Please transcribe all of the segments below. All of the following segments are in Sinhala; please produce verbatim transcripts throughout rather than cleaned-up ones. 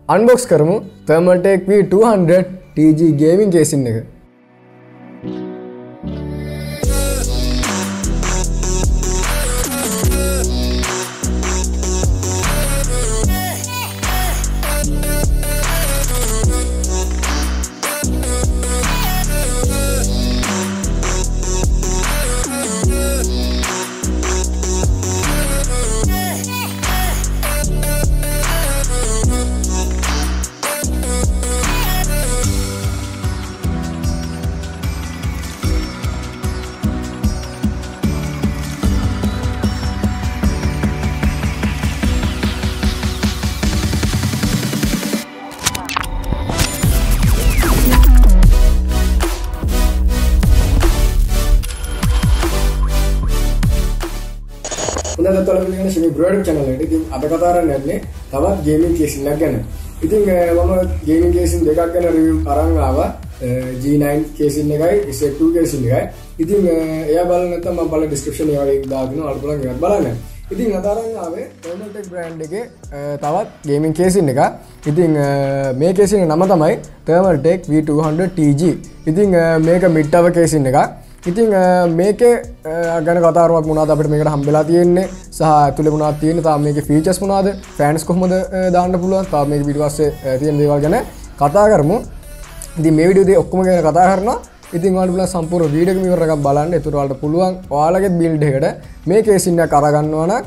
unbox කරමු Thermaltake V two hundred R G B gaming casing එක. Kita tolong dengan sini broadcast channel ini, jadi ada kataran ini, tawat gaming casing lagi kan. Jadi mama gaming casing dekat kan review orang apa G nine casing ni guys, S two casing ni guys. Jadi ya balan nanti mama balan description ni ada dah gino, ada pulang ingat balan ni. Jadi kataran apa Thermaltake brand ni ke tawat gaming casing ni kan. Jadi me casing nama tamai Thermaltake V two hundred R G. Jadi me ke mid tower casing ni kan. ඉතින් මේකේ ගැන කතාරුවක් මොනවද අපිට මේකට හම්බෙලා තියෙන්නේ සහ ඇතුලේ මොනවද තියෙන්නේ තාම මේකේ ෆීචර්ස් මොනවද ෆෑන්ස් කොහොමද දාන්න පුළුවන් තාම මේක පිටුපස්සේ තියෙන දේවල් ගැන කතා කරමු. ඉතින් මේ වීඩියෝදී ඔක්කොම ගැන කතා කරනවා. ඉතින් ඔයාලට පුළුවන් සම්පූර්ණ වීඩියෝ එක ඉවර එකක් බලන්න. ඒතර ඔයාලට පුළුවන් ඔයාලගේ බිල්ඩ් එකට මේ කේසින් එක අරගන්නවා නම්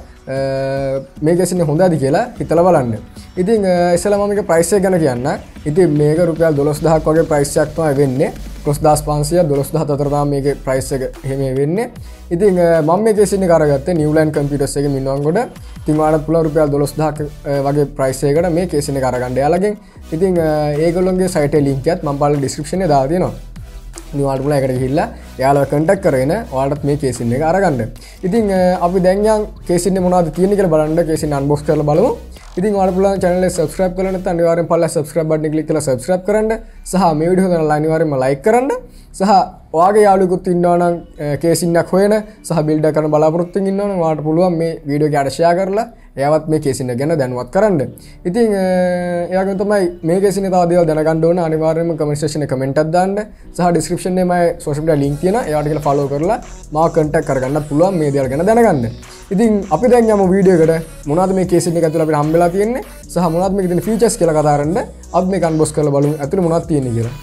මේ කේසින් එක හොඳද කියලා හිතලා බලන්න. ඉතින් ඉස්සෙල්ලා මම මේකේ ප්‍රයිස් එක ගැන කියන්න. ඉතින් මේක රුපියල් දොළොස් දහසක් වගේ ප්‍රයිස් එකක් තමයි වෙන්නේ. දොළොස් පන්සිය දොළොස් දහසක් අතර තමයි මේකේ ප්‍රයිස් එක එහෙම වෙන්නේ. ඉතින් මම මේ කේසින් එක අරගත්තේ නිව්ලෑන්ඩ් කම්පියුටර්ස් එකේ මිනුවන්ගොඩ. ඉතින් ඔයාලට පුළුවන් රුපියල් දොළොස් දහසක් වගේ ප්‍රයිස් එකකට මේ කේසින් එක අරගන්න යාලගෙන්. ඉතින් ඒගොල්ලෝගේ සයිට් එකේ ලින්ක් එකත් මම බලලා ඩිස්ක්‍රිප්ෂන් එකේ දාලා තියෙනවා. ඉතින් ඔයාලට පුළුවන් ඒකට ගිහිල්ලා එයාලව කන්ටැක්ට් කරගෙන ඔයාලට මේ කේසින් එක අරගන්න. ඉතින් අපි දැන් යන් කේසින් එක මොනවද තියෙන්නේ කියලා බලන්න කේසින් අන්බොක්ස් කරලා බලමු. ඉතින් ඔයාලට පුළුවන් channel එක subscribe කරලා නැත්නම් අනිවාර්යෙන් පල්ලා subscribe button එක click කරලා subscribe කරන්න. සහ මේ වීඩියෝ එක කරලා අනිවාර්යෙන්ම like කරන්න. සහ ඔයාගේ යාළුවෙකුත් ඉන්නවා නම් කේසින් එකක් හොයන සහ build කරන බලාපොරොත්තු වෙමින් ඉන්නවා නම් ඔයාලට පුළුවන් මේ වීඩියෝ එක අර share කරලා එයාවත් මේ කේසින් එක ගැන දැනුවත් කරන්න. ඉතින් එයාගෙන් තමයි මේ කේසින් එක තව දේවල් දැනගන්න ඕන අනිවාර්යෙන්ම comment section එකේ comment එකක් දාන්න. සහ description එකේ මගේ social media link තියෙනවා. එයාට කියලා follow කරලා මාව contact කරගන්න පුළුවන් මේ දේවල් ගැන දැනගන්න. ඉතින් අපි දැන් යමු වීඩියෝ එකට මොනවද මේ කේසින් එක ඇතුළේ අපිට හම්බෙලා තියෙන්නේ සහ මොනවද මේකේ තියෙන ෆීචර්ස් කියලා කතා කරන්න අපි මේක අන්බොක්ස් කරලා බලමු ඇතුළේ මොනවද තියෙන්නේ කියලා.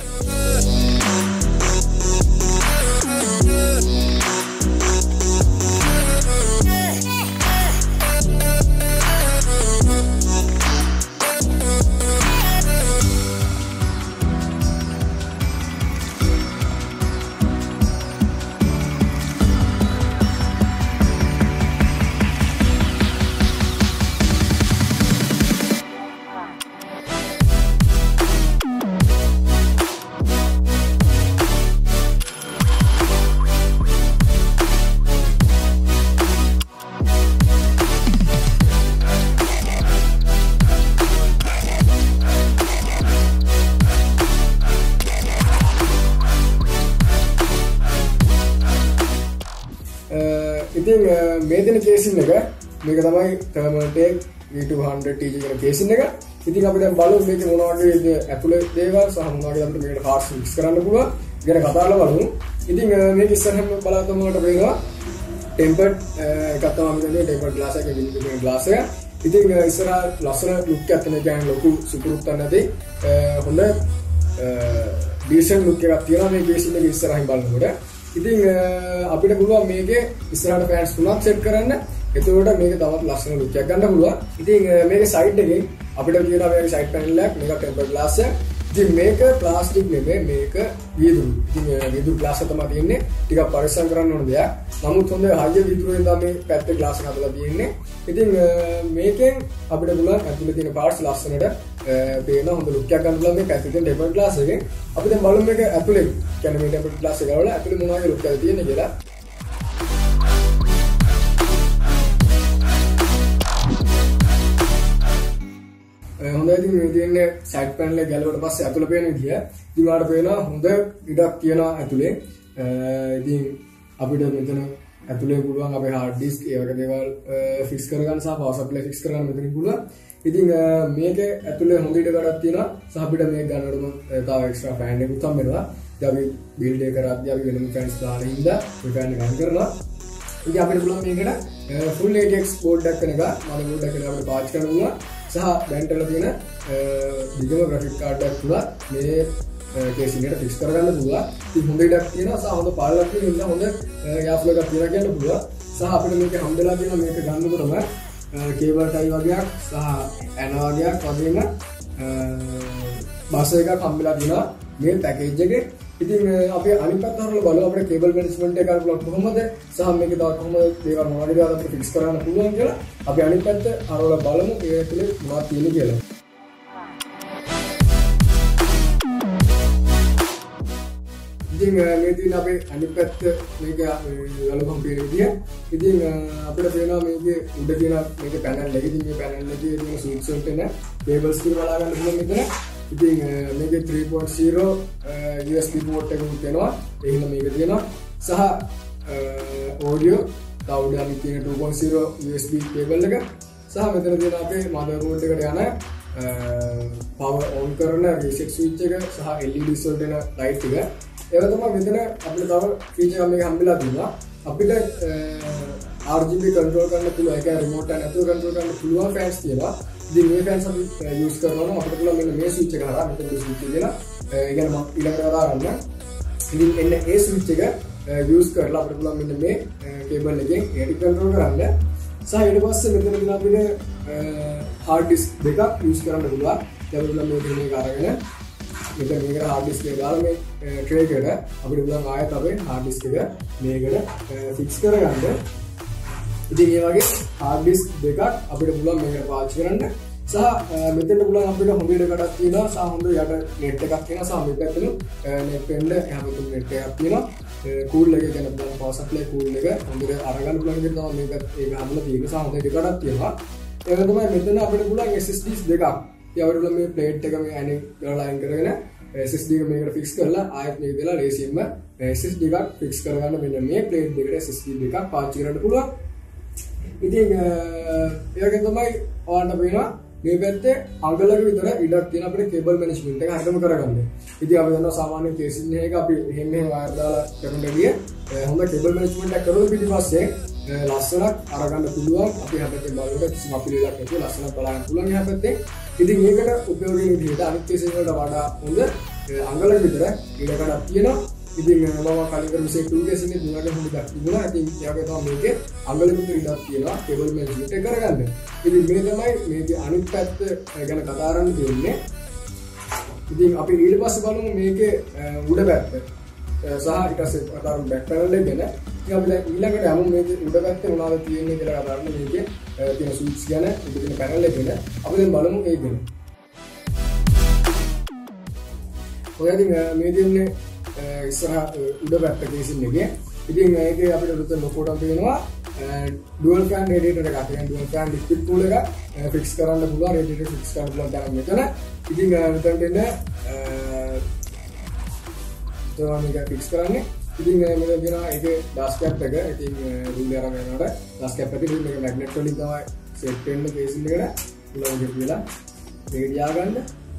ඉතින් මේ දෙන කේසින් එක මේක තමයි Thermaltake V two hundred R G කියන කේසින් එක. ඉතින් අපි දැන් බලමු මේකේ මොන වගේ ඇතුලේ දේවල් සහ මොන වගේ අපිට මේකට parts mix කරන්න පුළුවන්. ගැන කතා කරලා බලමු. ඉතින් මේක ඉස්සරහම බලද්දී මොකට පේනවා tempered එකක් තමයි මේ tempered glass එකේ විදිහේ glass එක. ඉතින් ඉස්සරහ ලස්සන look එකක් තමයි කියන්නේ ලොකු සුපුරුත්තක් නැති හොඳ decent look එකක් තියෙනවා මේ කේසින් එක ඉස්සරහින් බලනකොට. ඉතින් අපිට පුළුවන් මේකේ ඉස්සරහට fans තුනක් set කරන්න. එතකොට මේක තවත් ලස්සන look එකක් ගන්න පුළුවන්. ඉතින් මේකේ side එකේ අපිට කියනවා මේකේ side panel එකක් මේක tempered glass එක. ඉතින් මේක plastic නෙමෙයි මේක වීදුරු. ඉතින් වීදුරු glass එක තමයි තියෙන්නේ. ටිකක් පරිස්සම් කරන්න ඕන දෙයක්. නමුත් හොඳ high වීදුරුවෙන් තමයි මේ පැත්තේ glass එක හදලා තියෙන්නේ. ඉතින් මේකෙන් අපිට පුළුවන් ඇතුලේ තියෙන parts ලස්සනට පේන හොඳ look එකක් ගන්න පුළුවන් මේ පැත්තේ තියෙන tempered glass එකෙන්. අපි දැන් බලමු මේක ඇතුලේ කියන්නේ මේ tempered glass එක වල ඇතුලේ මොන වගේ look එකද තියෙන්නේ කියලා. හොඳයි ඉතින් මේ තියෙන්නේ side panel එක ගැලුවට පස්සේ ඇතුලේ පේන විදිය. ඉතින් ඔයාලට පේනවා හොඳ ඉඩක් තියෙනවා ඇතුලේ. ඉතින් අපිට මෙතන ඇතුලේ පුළුවන් අපේ hard disk ඒ වගේ දේවල් fix කරගන්න සහ power supply fix කරගන්න මෙතනින් පුළුවන්. ඉතින් මේකේ ඇතුලේ හොඳ ඉඩ කඩක් තියෙනවා. සහ අපිට මේක ගන්නකොටම තව එක්ස්ට්‍රා ෆෑන් එකකුත් හම් වෙනවා. ඉතින් අපි බිල්ඩ් එක කරද්දී අපි වෙනම ෆෑන්ස් දාලා ඉඳලා මේ ෆෑන් එක රන් කරනවා. ඉතින් අපිට පුළුවන් මේකට full A T X board එකක් වෙනක motherboard එකක් අපිට පාවිච්චි කරන්න පුළුවන්. සහ බෑන්ට් වල තියෙන දිගම graphic card එකක් තුල මේ කේසින් එකට ෆික්ස් කරගන්න පුළුවන්. ඉතින් හොඳ ඉඩක් තියෙනවා. සහ හොඳ පාලනයක් තියෙනවා. හොඳ යාෆ්ලෝ එකක් තියෙනවා කියන්න පුළුවන්. සහ අපිට මේක හම්බෙලා තියෙන මේක ගන්නකොටම කේබල් ටයි වගේක් සහ ඇන වගේක් වගේම බස් එකක් හම්බෙලා තියෙනවා මේ පැකේජ් එකේ. ඉතින් අපි අනිත් පැත්ත හරවලා බලමු අපිට කේබල් මැනේජ්මන්ට් එක කරන්න පුළුවන් කොහොමද සහ මේක තව කොහොමද දේවල් මොනවද කියලා අපිට ෆික්ස් කරන්න පුළුවන් කියලා අපි අනිත් පැත්ත හරවලා බලමු ඒ ඇතුලේ මොනවද තියෙන්නේ කියලා. ඉතින් මේ තියෙන අපේ අනිත් පැත්ත මේක ගලපම් පිළ විදිය. ඉතින් අපිට පේනවා මේකේ උඩ තියෙන මේක පැනල් එක. ඉතින් මේ පැනල් එකේ තියෙන ස්විච් වලට එන කේබල්ස් ටික බලා ගන්න පුළුවන් මෙතන. ඉතින් මේකේ three point zero U S B port එකකුත් තියෙනවා. ඒ හින්දා මේක තියෙනවා. සහ audio තවුඩ අපි තියෙන two point zero U S B cable එක. සහ මෙතන තියෙන අපේ motherboard එකට යන power on කරන reset switch එක සහ L E Ds වලට එන light එක. ඒක තමයි මෙතන අපිට තව feature එකක් මේක හම්බෙලා තියෙනවා. අපිට R G B control කරන්න පුළුවන්. ඒක remote එක නැතුව control කරන්න පුළුවන් fans තියෙනවා. ඉතින් මේ fans අපි use කරනවා නම් අපිට පුළුවන් මෙන්න මේ switch එක හරහා මෙතන switch එක දෙලා ඒ කියන්නේ මම ඊළඟට කතා කරන්න. ඉතින් එන්න ඒ switch එක use කරලා අපිට පුළුවන් මෙන්න මේ cable එකෙන් ඒක control කරන්න. සහ ඊට පස්සේ මෙතන තියෙන අපිට hard disk දෙකක් use කරන්න පුළුවන්. ඒක පුළුවන් මේක මේක අරගෙන මෙතන මේකට hard disk එක දාලා මේ tray එකට අපිට පුළුවන් ආයෙත් අපේ hard disk එක මේකට fix කරගන්න. ඉතින් මේ වගේ hard disk දෙකක් අපිට පුළුවන් මේකට පාවිච්චි කරන්න. සහ මෙතන පුළුවන් අපිට හොඳ ඉඩකඩක් තියෙනවා. සහ හොඳ යට net එකක් තියෙනවා. සහ මේ පැත්තෙන් net වෙන්න එහා පැත්තේ net එකක් තියෙනවා. cool එක ගැන බලන්න power supply cool එක හොඳට අරගන්න පුළුවන් විදිහට තමයි මේක ඒක හම්බලා තියෙන්නේ. සහ හොඳ ඉඩකඩක් තියෙනවා. ඒක තමයි මෙතන අපිට පුළුවන් S S Ds දෙකක්. ඉතින් මේ ප්ලේට් එක මේ ඇනේ දාලා ලයින් කරගෙන S S D එක මේකට ෆික්ස් කරලා ආයෙත් මේක දාලා රේසියෙන්ම S S D එකක් ෆික්ස් කරගන්න මෙන්න මේ ප්ලේට් දෙකට S S D දෙකක් පාවිච්චි කරන්න පුළුවන්. ඉතින් ඒකෙන් තමයි ඔයාලට පේනවා මේ පැත්තේ අඟලක විතර ඉඩක් තියෙන අපිට කේබල් මැනේජ්මන්ට් එක හරියටම කරගන්න. ඉතින් අපි දන්නවා සාමාන්‍ය කේසින් එකක අපි එහෙම මෙහෙම වයර් දාලා කරන්න ගිය හොඳ කේබල් මැනේජ්මන්ට් එකක් කරලා පිටිපස්සේ ලස්සනක් අරගන්න පුළුවන්. අපි හැබැයි බලන්න කිසිම අපිරිලක් නැතුව ලස්සනක් බලන්න පුළුවන් එහා පැත්තේ. ඉතින් මේකට උපයෝගී විදිහට අනිත් කේසින් වලට වඩා හොඳ අඟලක විතර ඉඩකඩක් තියෙනවා. ඉතින් මම කලින් කර විශේෂ two කේසින් එකේ දුරට හොඳක් තිබුණා. ඉතින් ඒකේ තමයි මේකේ අඟලක විතර ඉඩක් තියෙනවා කේබල් මැනේජ්මන්ට් එක කරගන්න. ඉතින් මේ තමයි මේකේ අනිත් පැත්ත ගැන කතා කරන්න තියෙන්නේ. ඉතින් අපි ඊට පස්සේ බලමු මේකේ උඩ පැත්ත සහ ඊට පස්සේ කතා කරමු බෑක් පැනල් එක ගැන. ඉතින් අපි දැන් ඊළඟට යමු මේකේ උඩ පැත්තේ මොනවද තියෙන්නේ කියලා කතා කරමු. මේකේ තියෙන ස්විච් ගැන, උඩ තියෙන පැනල් එක ගැන අපි දැන් බලමු ඒක ගැන. ඔයදී මේ දෙන්නේ ඉස්සරහ උඩ පැත්ත කේසින් එකේ. ඉතින් මේකේ අපිට උඩට ලොකෝටම තියෙනවා dual fan radiator එකක්. කියන්නේ dual fan liquid cool එක fix කරන්න පුළුවන්, radiator fix කරන්න පුළුවන් දැන් මෙතන. ඉතින් මෙතනට එන්න තෝරන එක fix කරන්නේ. ඉතින් මෙතන තියෙනවා ඒකේ dust cap එක. ඉතින් රුල් අරන් යනකොට dust cap එකේ මේක magnet වලින් තමයි set වෙන්න කේසින් එකට. උලන් දෙක කියලා මේක තියාගන්න.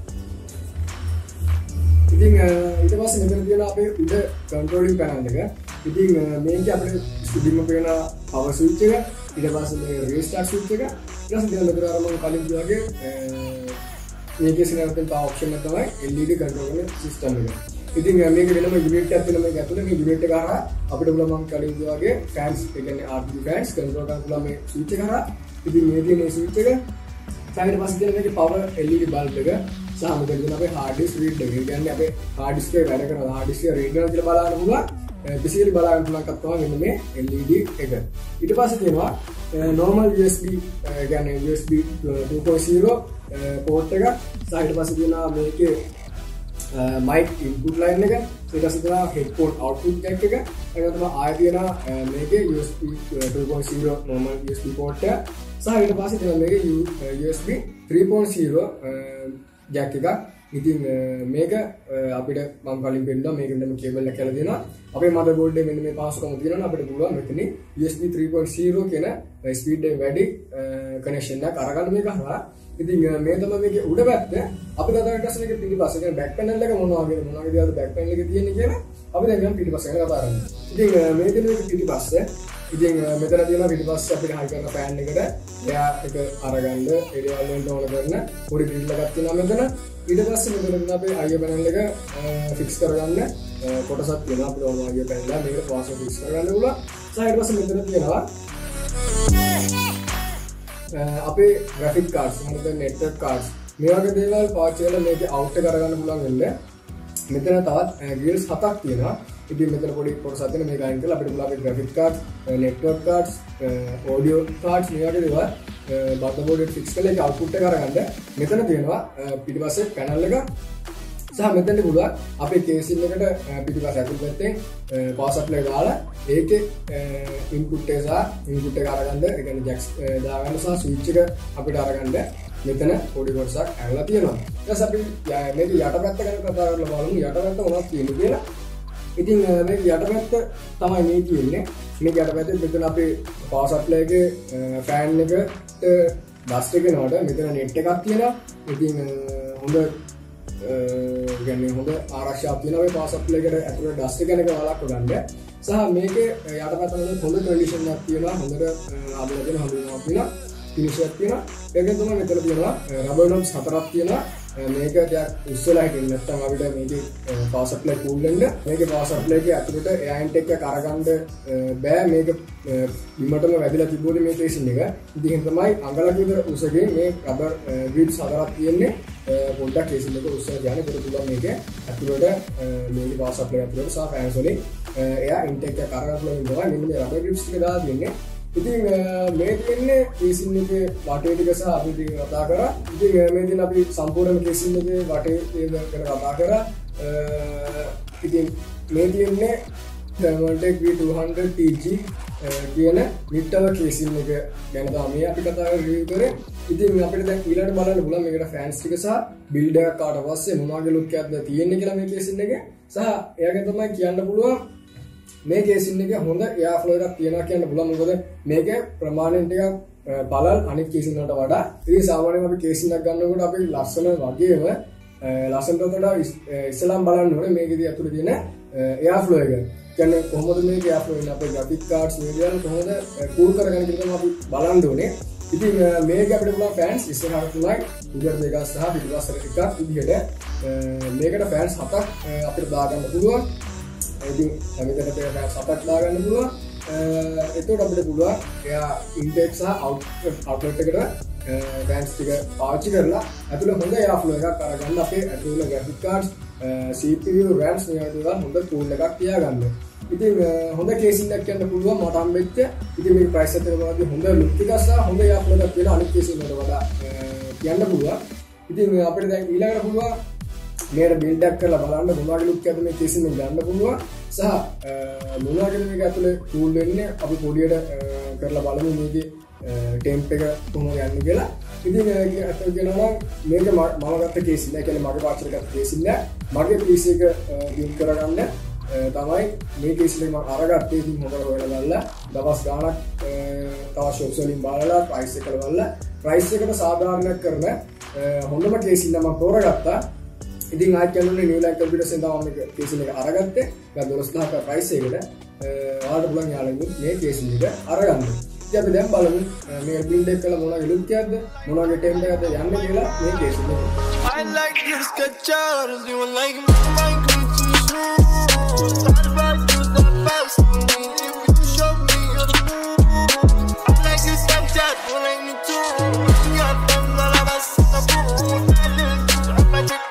ඉතින් ඊට පස්සේ මෙතන තියෙන අපේ උඩ controlling panel එක. ඉතින් මේක අපිට ඉදින්ම පේන power switch එක, ඊට පස්සේ මේ restart switch එක, ඊට පස්සේ මෙතන මෙතන අර මම කලින් කිව්වාගේ මේකේ සිනර්තෙන් තව option එක තමයි L E D control කරන system එක. ඉතින් මේක වෙනම unit එකක් වෙන මේක ඇතුලේ මේ unit එක හරහා අපිට පුළුවන් මම කලින් කිව්වාගේ fans ඒ කියන්නේ R G B fans control කරන්න පුළුවන් මේ switch එක හරහා. ඉතින් මේ තියෙන switch එක ඊට පස්සේ තියෙන මේකේ power L E D bulb එක සහ මෙතන තියෙන අපේ hard disk read එක. ඒ කියන්නේ අපේ hard disk එකේ වැඩ කරන hard disk එක read කරනවා කියලා බලන්න පුළුවන්. physically බලන්න පුළුවන් එකක් තමයි මෙන්න මේ L E D එක. ඊට පස්සේ තියෙනවා normal U S B ඒ කියන්නේ U S B two point zero port එක. සහ ඊට පස්සේ තියෙනවා මේකේ mic input line එක. ඊට පස්සේ තියෙනවා headphone output jack එක. ඒක තමයි ආයෙ තියෙනවා මේකේ U S B two point zero normal U S B port එක. සහ ඊට පස්සේ තියෙනවා මේකේ U S B three point zero jack එක. ඉතින් මේක අපිට මම කලින් පෙන්නනවා මේක මෙන්න කේබල් එක කියලා දෙනවා. අපේ motherboard එකේ මෙන්න මේ පාස්කම තියෙනවා අපිට පුළුවන් මෙතන U S B three point zero කියන ස්පීඩ් එක වැඩි කනෙක්ෂන් එකක් අරගන්න මේක හරහා. ඉතින් මේ තමයි මේකේ උඩ පැත්ත. අපි කතා කරලා මේකේ පිටිපස්ස කියන්නේ බෑක් පැනල් එක මොනවා වගේ මොනවා වගේද බෑක් පැනල් එකේ තියෙන්නේ කියලා අපි දැන් ගමු පිටිපස්ස ගැන කතා කරමු. ඉතින් මේ දෙන මේකේ පිටිපස්ස. ඉතින් මෙතන තියෙනවා පිටිපස්ස අපිට හයි කරන ෆෑන් එකට එයා එක අරගන්න ඒරියල් වලට ඕන කරන පොඩි ග්‍රිල් එකක් තියෙනවා මෙතන. ඊට පස්සේ මෙතන තියෙන අපේ අයිය පැනල් එක ෆික්ස් කරගන්න කොටසක් තියෙනවා අපිට ඕන අයිය පැනල් මේකට පාස්වර්ඩ් ෆික්ස් කරගන්න පුළුවන්. ඊට පස්සේ මෙතන තියෙනවා අපේ graphic cards මොකද network cards මේ වගේ දේවල් පාවිච්චි කරලා මේක අවුට් එක කරගන්න පුළුවන් වෙන්නේ. මෙතන තවත් grills හතක් තියෙනවා. ඉතින් මෙතන පොඩි කොටසක් තියෙන මේක අයින් කරලා අපිට පුළුවන් අපේ graphic cards, network cards, audio cards මේ වගේ දේවල් motherboard එක fix කරලා ඒක output එක අරගන්න. මෙතන තියෙනවා පිටිපස්සේ panel එක සහ මෙතන පුළුවන් අපේ casing එකට පිටිපස්ස ඇතුල් පැත්තෙන් power supply දාලා ඒකේ input එක සහ input එක අරගන්න ඒ කියන්නේ jacks දාගන්න සහ switch එක අපිට අරගන්න මෙතන පොඩි කොටසක් ඇරලා තියෙනවා. ඊට පස්සේ අපි මේක යටපැත්ත ගැන කතා කරලා බලමු යටපැත්ත මොනවද තියෙන්නේ කියලා. ඉතින් මේක යටපැත්ත තමයි මේ තියෙන්නේ. මේක යටපැත්තේ මෙතන අපේ power supply එකේ fan එකට dust එක නෝඩ මෙතන net එකක් තියෙනවා. ඉතින් හොඳ කියන්නේ හොඳ ආරක්ෂාවක් තියෙනවා මේ power supply එකට ඇතුළේ dust එක ගැන වලක්ව ගන්න. සහ මේකේ යටපැත්තේ හොඳ condition එකක් තියෙනවා. හොඳට ආබල දෙන හඳුන්වනවා තියෙනවා. finish එකක් තියෙනවා. ඒකෙන් තමයි මෙතන තියෙනවා rubber knobs හතරක් තියෙනවා. මේක ටිකක් උස්සලා හිටින්න නැත්නම් අපිට මේකේ power supply cool වෙන්න මේකේ power supply එකේ ඇතුළට air intake එක අරගන්න බෑ මේක බිමටම වැදිලා තිබුණේ මේ casing එක. ඉතින් තමයි අඟලක විතර උසගෙන මේ rubber grids හතරක් තියෙන්නේ. පොඩ්ඩක් casing එක උස්සලා ගියානේ ඒක පුළුවන් මේකේ ඇතුළට මේකේ power supply ඇතුළට සහ fans වලින් air intake එක අරගන්න පුළුවන් ඉන්නවා. මෙන්න මේ rubber grids ටික දාලා තියෙන්නේ. ඉතින් මේ තියෙන්නේ casing එකේ වටේ ටික සහ අපි ටික කතා කරා. ඉතින් මේ දින අපි සම්පූර්ණ casing එකේ වටේ ටික ගැන කතා කරා. ඉතින් මේ තියෙන්නේ Thermaltake V two hundred R G B කියන mid tower casing එක ගැන තමයි අපි කතා කරලා review කරේ. ඉතින් අපිට දැන් ඊළඟට බලන්න පුළුවන් මේකට fans ටික සහ build එකක් ආවට පස්සේ මොන වගේ look එකක්ද තියෙන්නේ කියලා මේ casing එකේ. සහ එයාගෙන් තමයි කියන්න පුළුවන් මේ casing එක හොඳ air flow එකක් තියනවා කියන්න පුළුවන්. මොකද මේකේ ප්‍රමාණයෙන් ටිකක් බලල් අනිත් casing වලට වඩා. ඉතින් සාමාන්‍යයෙන් අපි casing එකක් ගන්නකොට අපි ලස්සන වගේම ලස්සනට වඩා ඉස්සලම් බලන්න ඕනේ මේකේදී ඇතුලේ තියෙන air flow එක. කියන්නේ කොහොමද මේක air flow වෙන්නේ අපේ graphic cards මේ දේවල් කොහොමද cool කරගන්න කියලා අපි බලන්න ඕනේ. ඉතින් මේක අපිට පුළුවන් fans ඉස්සරහට තුනයි උඩට දෙකක් සහ පිටිපස්සට එකක් විදිහට මේකට fans හතක් අපිට දාගන්න පුළුවන්. ඉතින් මෙතන තියෙන සපත් දාගන්න පුළුවන්. එතකොට අපිට පුළුවන් එයා intake සහ outlet එකට fans ටික පාවිච්චි කරලා ඇතුළේ හොඳ air flow එකක් අරගන්න අපේ ඇතුළේ graphic cards C P U RAMs මේ වගේ හොඳ cool එකක් තියාගන්න. ඉතින් හොඳ casing එකක් කියන්න පුළුවන් මට හම්බෙච්ච. ඉතින් මේ price එක වලදී හොඳ look එකක් සහ හොඳ air flow එකක් තියෙන අනිත් casing වලට වඩා කියන්න පුළුවන්. ඉතින් අපිට දැන් ඊළඟට පුළුවන් මේකට build එකක් කරලා බලන්න මොන වගේ look එකක්ද මේ casing එක ගන්න පුළුවන්. සහ මොන වගේද මේක ඇතුලේ cool වෙන්නේ අපි පොඩියට කරලා බලමු මේකේ temp එක කොහොමද යන්නේ කියලා. ඉතින් අතට කියනවා මේක මම ගත්ත casing එක. ඒ කියන්නේ මගේ පාවිච්චි කරගත්ත casing එක. මගේ P C එක build කරගන්න තමයි මේ casing එක මම අරගත්තේ. ඉතින් මොකද හොයලා බලලා දවස් ගාණක් තව shops වලින් බලලා price එක බලලා price එකට සාධාරණයක් කරන හොඳම casing එක මම තෝරගත්තා. ඉතින් ආයෙත් කියන්නේ new line computers එකෙන් තමයි මේක casing එක අරගත්තේ. දැන් දොළොස් දහසක price එකට ඔයාලට පුළුවන් යාළුවෝ මේ casing එක අරගන්න. ඉතින් අපි දැන් බලමු මේ build එක කළා මොන වගේ look එකක්ද මොන වගේ temp එකක්ද යන්නේ කියලා මේ casing එක. I like this sketchers you like me like me too smooth. Thought about you the best if you show me your I like this Snapchat you like me too. You got them that I was in the pool. I like it.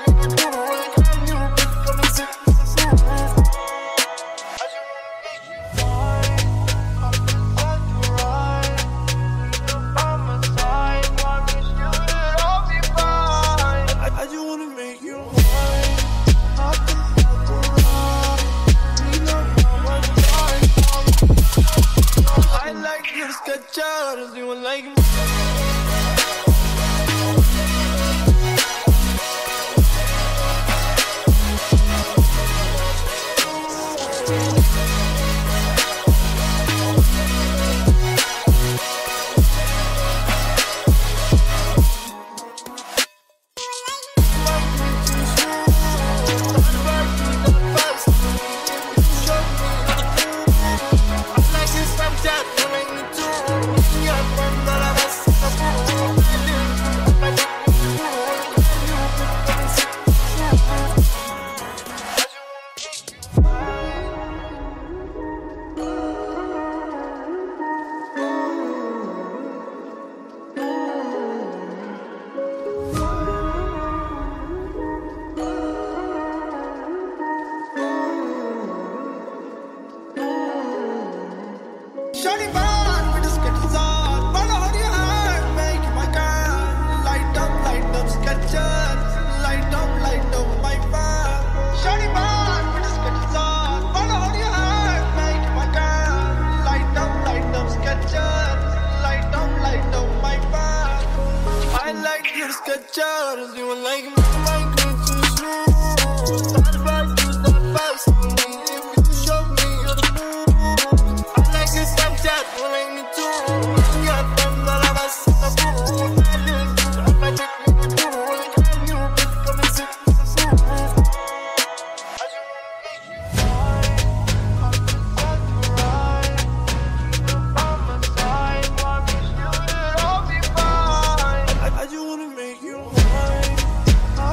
charters, you were like me, like me too smooth. Thought about you, thought about something. If you show me you're the moon, I like a Snapchat, you like me too. You got them that I was in the pool. I didn't do, I might take me to do. Can you bitch come and sit with the fool? I just wanna make you mine. I just want you right. On my side, promise you it'll all be fine. I, I just wanna make you mine. I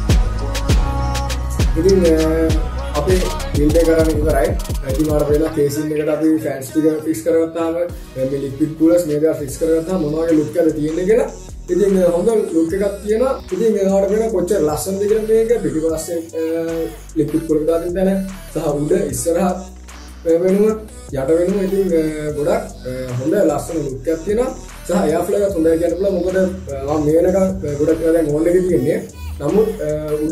ඉතින් අපේ බිල්ඩ් එක කරන්න ඉවරයි. ඉතින් මාර වෙලා කේසින් එකට අපි ෆෑන්ස් ටික ෆික්ස් කරගත්තාම මේ ලික්විඩ් කූලර්ස් මේ දේවල් ෆික්ස් කරගත්තාම මොන වගේ ලුක් එකද තියෙන්නේ කියලා. ඉතින් හොඳ ලුක් එකක් තියෙනවා. ඉතින් මේවට වෙන කොච්චර ලස්සනද කියලා මේක පිටිපස්සේ ලික්විඩ් කූලර් දාන්න තැන සහ උඩ ඉස්සරහ වෙනුම යට වෙනුම ඉතින් ගොඩක් හොඳ ලස්සන ලුක් එකක් තියෙනවා. සහ එයා ෆ්ලෝ එකත් හොඳයි කියන්න පුළුවන්. මොකද මම මේ වෙනකන් ගොඩක් වෙලා දැන් ඕන් එකේ තියෙන්නේ. නමුත් උඩ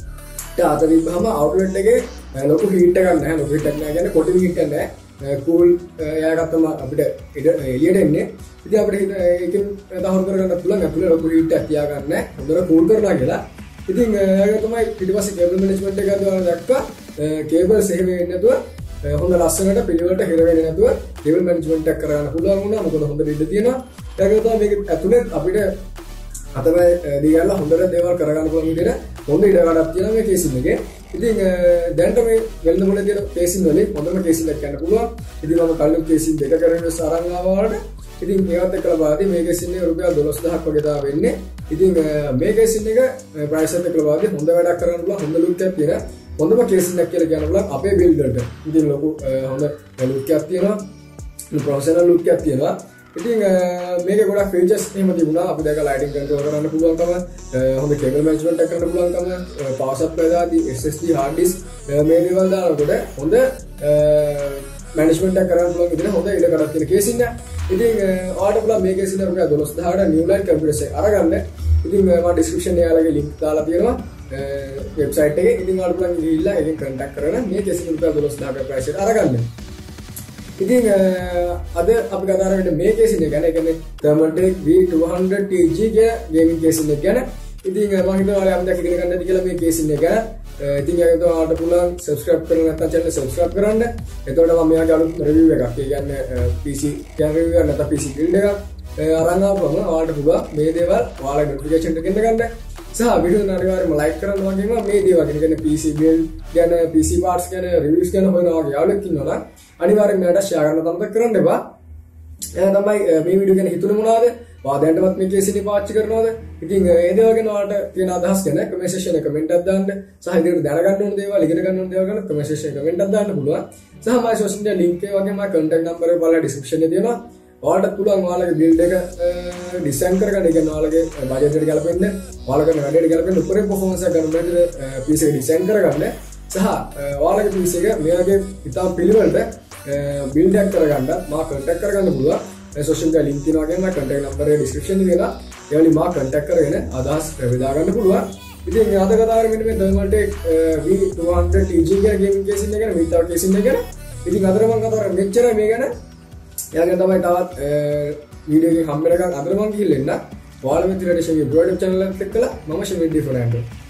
අතරින්ම අවුට්ලෙට් එකේ ලොකු හීට් එකක් නැහැ. ලොකු හීට් එකක් නැහැ කියන්නේ කොටින් හීට් එකක් නැහැ. කූල් එයාකට තමයි අපිට එළියට එන්නේ. ඉතින් අපිට ඒකෙන් තහවුරු කරගන්න පුළුවන් අපිට ලොකු හීට් එකක් තියාගන්න නැහැ. හොඳට කූල් කරනවා කියලා. ඉතින් ඒක තමයි ඊට පස්සේ කේබල් මැනේජ්මන්ට් එක ගන්නවා දැක්කා. කේබල්ස් එහෙම වෙන්නේ නැතුව හොඳ ලස්සනට පිළිවෙලට හිර වෙන්නේ නැතුව කේබල් මැනේජ්මන්ට් එක කරගන්න පුළුවන් වුණා. මොකද හොඳ ඉඩ තියෙනවා. ඒක තමයි මේක ඇතුලේ අපිට අතමයි දිගාලා හොඳට දේවල් කරගන්න පුළුවන් විදිහට හොඳ ඉඩ කඩක් තියෙනවා මේ කේසින් එකේ. ඉතින් දැන්ට මේ වෙළඳ මොලේ තියෙන කේසින් වලින් හොඳම කේසින් එකක් ගන්න පුළුවන්. ඉතින් මම කලින් කේසින් දෙක කරගෙන සරන් ආවාට ඉතින් මේවත් එක්කලා බලද්දී මේ කේසින් එක රුපියල් දොළොස් දහසක් වගේ තා වෙන්නේ. ඉතින් මේ කේසින් එක ප්‍රයිස් එකත් එක්කලා බලද්දී හොඳ වැඩක් කරන්න පුළුවන්. හොඳ ලුක් එකක් තියෙන හොඳම කේසින් එකක් කියලා කියන්න පුළුවන් අපේ බිල්ඩර්ට. ඉතින් ලොකු හොඳ ලුක් එකක් තියෙනවා. ප්‍රොෆෙෂනල් ලුක් එකක් තියෙනවා. ඉතින් මේක ගොඩක් ෆීචර්ස් එහෙම තිබුණා. අපි දැක ලයිටින් කන්ට්‍රෝල් කරන්න පුළුවන්කම, හොඳ කේබල් මැනේජ්මන්ට් එක කරන්න පුළුවන්කම, පවර් සප්ලයි දාදී S S D hard disk මේ දේවල් දානකොට හොඳ මැනේජ්මන්ට් එක කරන්න පුළුවන් විදිහට හොඳ ඉඩ කඩක් තියෙන කේසින් එක. ඉතින් ඔයාලට පුළුවන් මේ කේසින් එක රුපියල් දොළොස් දහසකට නිව් ලයින් කම්පියුටර්ස් එක අරගන්න. ඉතින් මම ඩිස්ක්‍රිප්ෂන් එකේ ලින්ක් දාලා තියෙනවා වෙබ්සයිට් එකේ. ඉතින් ඔයාලට පුළුවන් ගිහිල්ලා එකෙන් කන්ටැක්ට් කරගෙන මේ කේසින් රුපියල් දොළොස් දහසක ප්‍රයිස් එක අරගන්න. ඉතින් අද අපි කතා කරන්නේ මේ කේසින් එක ගැන. ඒ කියන්නේ Thermaltake V two hundred R G B gaming casing එක ගැන. ඉතින් මම හිතුවා ඔයාලා යම් දෙයක් ඉගෙන ගන්න ඇති කියලා මේ කේසින් එක ගැන. ඉතින් ඒක තමයි ඔයාලට පුළුවන් subscribe කරන්න නැත්නම් channel subscribe කරන්න. එතකොට මම මෙයාගේ අලුත් review එකක්, ඒ කියන්නේ P C camera review එකක් නැත්නම් P C build එකක් අරන් ආවම ඔයාලට පුළුවන් මේ දේවල් ඔයාලගේ notification එකෙන් ගන්න. සහ වීඩියෝ එක අනිවාර්යයෙන්ම like කරන්න වගේම මේ දේවල් කියන්නේ P C build ගැන, P C parts ගැන, reviews ගැන හොයනවා වගේ යාළුවෙක් ඉන්නවා නම් අනිවාර්යෙන් මෙයාට ෂෙයා කරන්න තමයි කරන්න එපා. එහෙනම් තමයි මේ වීඩියෝ ගැන හිතුනේ මොනවද? ඔයා දැනටමත් මේ කේස් එක පාවිච්චි කරනවද? ඉතින් ඒ දේවල් ගැන ඔයාලට තියෙන අදහස් ගැන කමෙන්ට් සෙක්ෂන් එකේ කමෙන්ට් එකක් දාන්න. සහ ඉදිරියට දැනගන්න ඕන දේවල්, ඉගෙන ගන්න ඕන දේවල් ගැන කමෙන්ට් සෙක්ෂන් එකේ කමෙන්ට් එකක් දාන්න පුළුවන්. සහ මගේ සෝෂල් මීඩියා ලින්ක් එක වගේම මගේ contact number එක බලලා description එකේ තියෙනවා. ඔයාලට පුළුවන් ඔයාලගේ build එක ඩිසයින් කරගන්න. ඒ කියන්නේ ඔයාලගේ බජට් එකට ගැලපෙන්න, ඔයාලගේ වැඩේට ගැලපෙන්න උපරිම performance එකක් ගන්න බැරිද P C එක ඩිසයින් කරගන්න. සහ ඔයාලගේ P C එක මේ වගේ ඉතාම පිළිවෙලට build එකක් කරගන්න මා contact කරගන්න පුළුවන්. ඒ social media link තියෙනවා වගේම contact number එක description එකේ දාලා ඒ වලින් මා contact කරගෙන අදහස් බෙදා ගන්න පුළුවන්. ඉතින් අද කතා කරන්නේ මෙන්න මේ Thermaltake V two hundred R G B gaming casing එක ගැන, විතර කේසින් එක ගැන. ඉතින් අදට මම කතා කරන්නේ මෙච්චරයි මේ ගැන. එයාගෙන තමයි තවත් වීඩියෝ එකක් හම්බ වෙනකන් අදට මම ගිහින් එන්න. ඔයාලා මේ ත්‍රිරේෂන්ගේ බ්‍රෝඩ් channel එකත් එක්කලා මම ෂෙවෙඩ් ෆොරෑන්ඩෝ